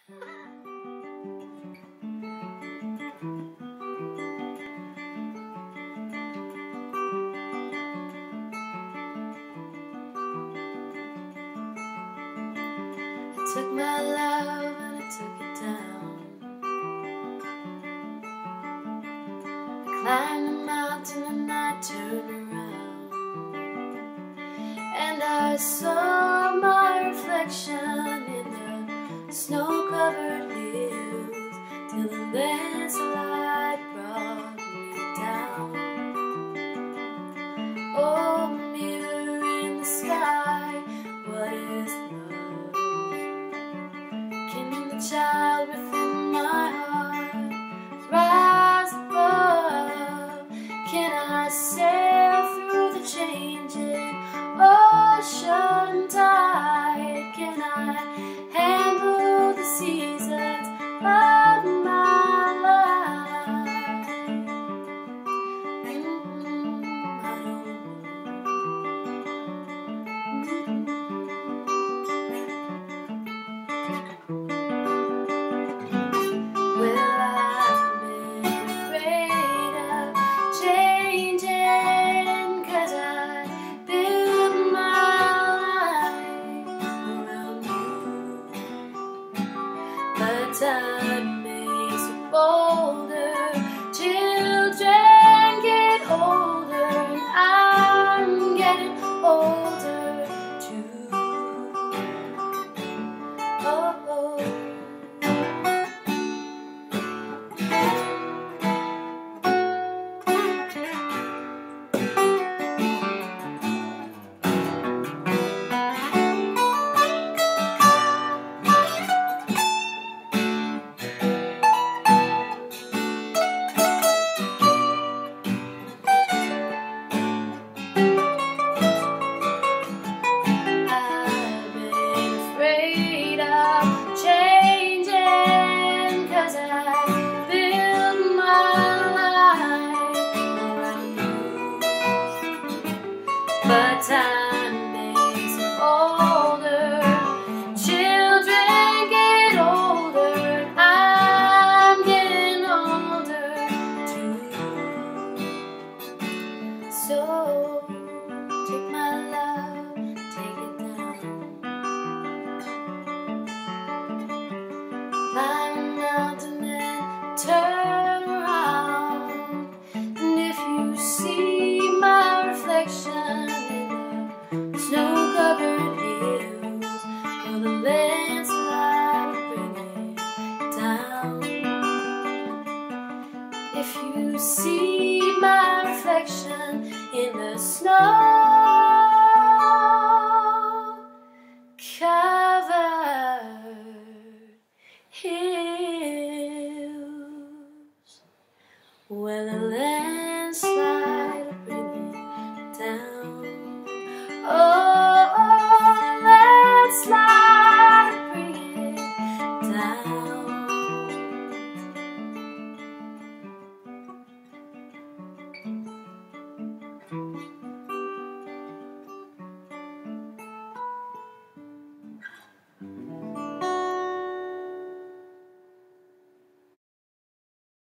Took my love and I took it down. I climbed the mountain and I turned around, and I saw my reflection in the snow-covered hills, till the landslide brought me down. Oh, mirror in the sky, what is love? Can the child within my heart rise above? Can I sail through the changing ocean tide? Can I handle the seasons of my life? I don't know. Well, I've been afraid of changing, 'cause I built my life around you. But time makes you bolder, children get older, and I'm getting older too. Oh, oh. But time makes you older, children get older, I'm getting older too. So take my love, take it down, climb a mountain and turn around, and if you see my reflection snow-covered hills, for the landslide will bring it down. If you see my reflection in the snow-covered hills, well, the landslide will bring it down.